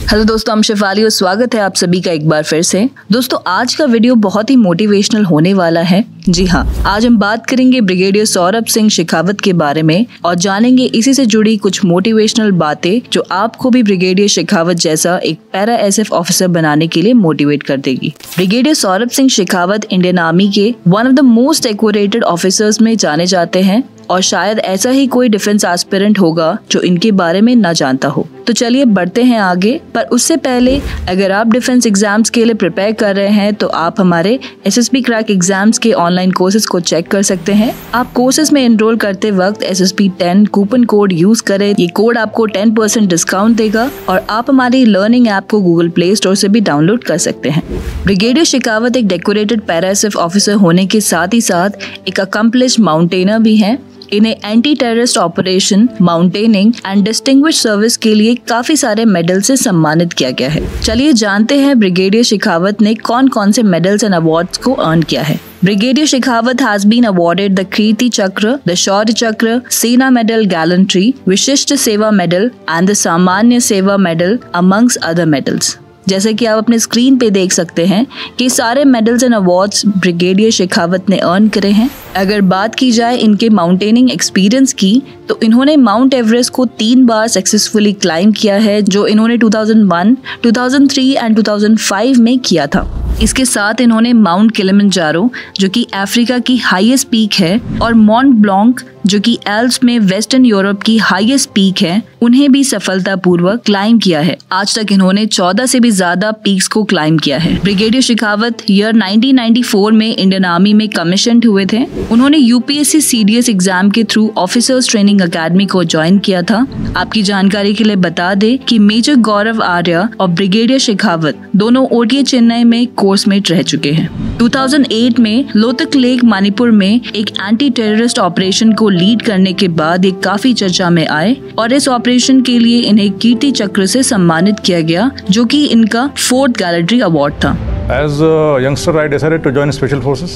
Hello दोस्तों, हम शेफाली और स्वागत है आप सभी का एक बार फिर से। दोस्तों, आज का वीडियो बहुत ही मोटिवेशनल होने वाला है। जी हाँ, आज हम बात करेंगे ब्रिगेडियर सौरभ सिंह शेखावत के बारे में और जानेंगे इसी से जुड़ी कुछ मोटिवेशनल बातें जो आपको भी ब्रिगेडियर शेखावत जैसा एक पैरा एसएफ ऑफिसर बनाने के लिए मोटिवेट कर देगी। Brigadier Saurabh Singh Shekhawat Indian army के one of the most decorated officers में जाने जाते हैं और शायद ऐसा ही कोई डिफेंस एस्पिरेंट होगा जो इनके बारे में न जानता हो। तो चलिए बढ़ते हैं आगे, पर उससे पहले अगर आप डिफेंस एग्जाम्स के लिए प्रिपेयर कर रहे हैं तो आप हमारे एसएसबी क्रैक एग्जाम्स के ऑनलाइन कोर्सेज को चेक कर सकते हैं। आप कोर्सेज में एनरोल करते वक्त SSB10 कूपन कोड यूज करें। ये कोड आपको 10% डिस्काउंट देगा और आप हमारी लर्निंग ऐप को गूगल प्ले स्टोर से भी डाउनलोड कर सकते हैं। ब्रिगेडियर शेखावत एक डेकोरेटेड पैरा एसएफ ऑफिसर होने के साथ ही साथ एक अकम्प्लिश्ड माउंटेनर भी हैं। इन्हें anti terrorist operation, mountaineering and distinguished service के लिए काफी सारे मेडल से सम्मानित किया गया है। चलिए जानते हैं ब्रिगेडियर शेखावत ने कौन कौन से मेडल्स एंड अवार्ड्स को अर्न किया है। Brigadier Shekhawat has been awarded the Kirti Chakra, the Shaurya Chakra, Sena Medal Gallantry, Vishishta Seva Medal and the Samanya Seva Medal amongst other medals। जैसे कि आप अपने स्क्रीन पे देख सकते हैं कि सारे medals and awards brigadier Shekhawat ने अर्न करे हैं। अगर बात की जाए इनके माउंटेनिंग एक्सपीरियंस की तो इन्होंने माउंट एवरेस्ट को 3 बार सक्सेसफुली क्लाइम किया है, जो इन्होंने 2001, 2003 एंड 2005 में किया था। इसके साथ इन्होंने माउंट किलिमंजारो जो कि अफ्रीका की हाईएस्ट पीक है और मॉन्ट ब्लॉन्क जो कि एल्प्स में वेस्टर्न यूरोप की हाईएस्ट पीक है, उन्हें भी सफलतापूर्वक क्लाइम किया है। आज तक इन्होंने 14 से भी ज्यादा पीक्स को क्लाइम किया है। ब्रिगेडियर शेखावत ईयर 1994 में इंडियन आर्मी में कमीशन्ड हुए थे। उन्होंने यूपीएससी सीडीएस एग्जाम के थ्रू ऑफिसर्स ट्रेनिंग अकेडमी को ज्वाइन किया था। आपकी जानकारी के लिए बता दे कि मेजर गौरव आर्या और ब्रिगेडियर शेखावत दोनों ओटीए चेन्नई में कोर्समेट रह चुके हैं। 2008 में लोतक लेक मणिपुर में एक एंटी टेररिस्ट ऑपरेशन को लीड करने के बाद ये काफी चर्चा में आए और इस ऑपरेशन के लिए इन्हें कीर्ति चक्र से सम्मानित किया गया, जो कि इनका 4th गैलेंट्री अवार्ड था। As a youngster, I decided to join Special Forces,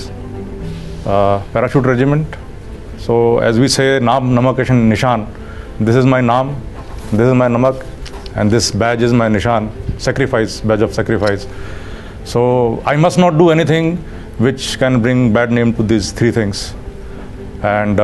parachute regiment. So as we say, Naam Namak Nishan. This is my Naam, this is my Namak, and this badge is my Nishan, sacrifice, badge of sacrifice. So I must not do anything which can bring bad name to these 3 things. And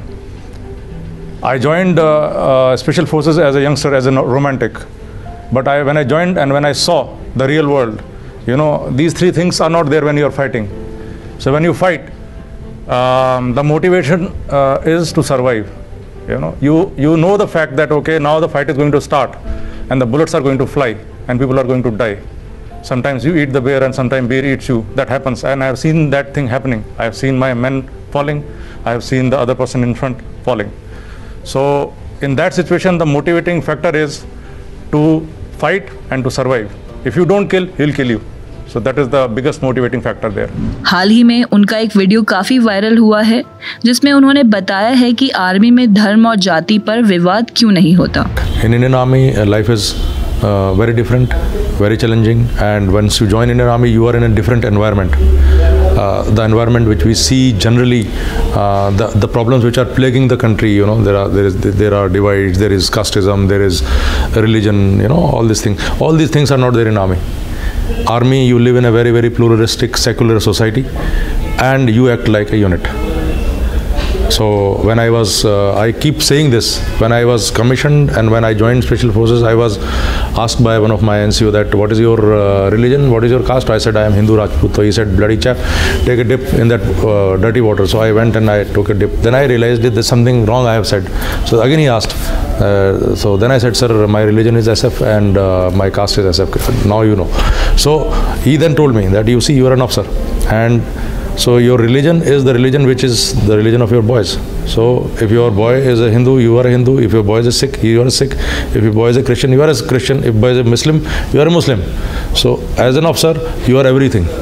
I joined Special Forces as a youngster, as a romantic. But when I joined and when I saw the real world, you know, these 3 things are not there when you are fighting. So when you fight, the motivation is to survive. You know the fact that okay, now the fight is going to start and the bullets are going to fly and people are going to die. Sometimes you eat the bear and sometimes bear eats you. That happens, and I have seen that thing happening. I have seen my men falling. I have seen the other person in front falling. So in that situation, the motivating factor is to fight and to survive. If you don't kill, he'll kill you. So that is the biggest motivating factor there. हाल ही में उनका एक video काफी viral हुआ है जिसमें उन्होंने बताया है कि आर्मी में धर्म और जाति पर विवाद क्यों नहीं होता। In Indian Army, life is very different, very challenging, and once you join Indian Army, you are in a different environment. The environment which we see generally, the problems which are plaguing the country, you know, there are divides, there is casteism, there is religion, you know, all these things. All these things are not there in Army. Army, you live in a very, very pluralistic, secular society, and you act like a unit. So when I keep saying this, when I was commissioned and when I joined Special Forces, I was asked by one of my NCO that what is your religion, what is your caste? I said I am Hindu Rajput. So he said, bloody chap, take a dip in that dirty water. So I went and I took a dip. Then I realized that there's something wrong I have said. So again he asked. So then I said, sir, my religion is SF and my caste is SF. Now you know. So he then told me that you see, you are an officer, and so your religion is the religion which is the religion of your boys. So if your boy is a Hindu, you are a Hindu. If your boy is a Sikh, you are a Sikh. If your boy is a Christian, you are a Christian. If boy is a Muslim, you are a Muslim. So as an officer, you are everything.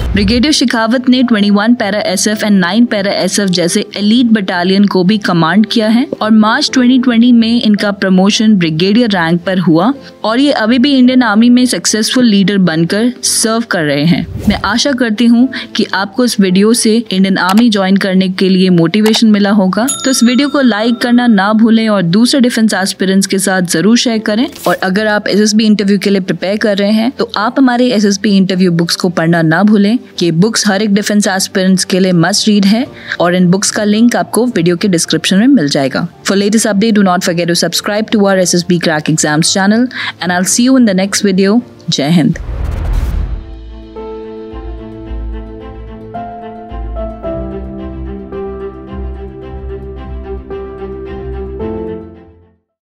Brigadier Shekhawat ने 21 para SF and 9 para SF जैसे elite battalion को भी command किया है और मार्च 2020 में इनका promotion brigadier rank पर हुआ और ये अभी भी इंडियन आर्मी में सक्सेसफुल लीडर बनकर सर्व कर रहे हैं। मैं आशा करती हूँ कि आपको इस वीडियो से इंडियन आर्मी ज्वाइन करने के लिए मोटिवेशन मिला होगा। तो इस वीडियो को लाइक करना ना भूलें और दूसरे डिफेंस एस्पिरेंट्स के साथ जरूर शेयर करें। और अगर आप SSB इंटरव्यू के लिए प्रिपेयर कर रहे हैं तो आप हमारे SSB इंटरव्यू बुक्स को पढ़ना ना भूलें। ये बुक्स हर एक डिफेंस एस्पिरेंट्स के लिए मस्ट रीड है और इन बुक्स का लिंक आपको वीडियो के डिस्क्रिप्शन में मिल जाएगा। For latest update, do not forget to subscribe to our SSB Crack Exams channel and I'll see you in the next video. Jai Hind.